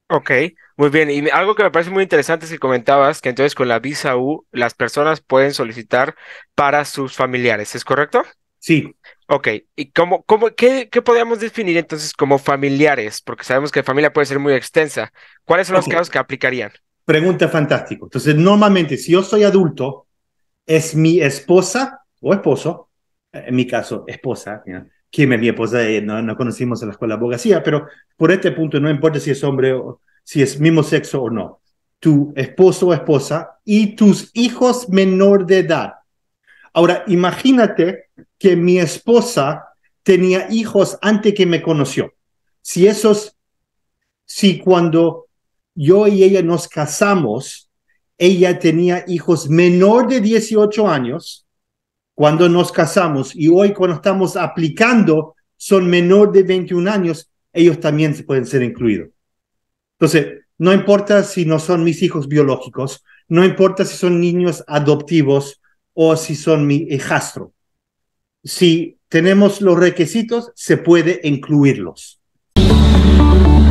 Ok, muy bien. Y algo que me parece muy interesante es que comentabas que entonces con la visa U las personas pueden solicitar para sus familiares, ¿es correcto? Sí, Ok, ¿y qué podríamos definir entonces como familiares? Porque sabemos que familia puede ser muy extensa. ¿Cuáles son los ok, casos que aplicarían? pregunta fantástico. Entonces, normalmente, si yo soy adulto, es mi esposa o esposo, en mi caso, esposa, ¿ya? Quien es mi esposa, no conocimos en la escuela de abogacía, pero por este punto no importa si es hombre o si es mismo sexo o no. Tu esposo o esposa y tus hijos menor de edad. Ahora, imagínate que mi esposa tenía hijos antes que me conoció. Si esos, si cuando yo y ella nos casamos, ella tenía hijos menor de 18 años, cuando nos casamos y hoy cuando estamos aplicando son menor de 21 años, ellos también se pueden ser incluidos. Entonces, no importa si no son mis hijos biológicos, no importa si son niños adoptivos o si son mi hijastro. Si tenemos los requisitos, se puede incluirlos.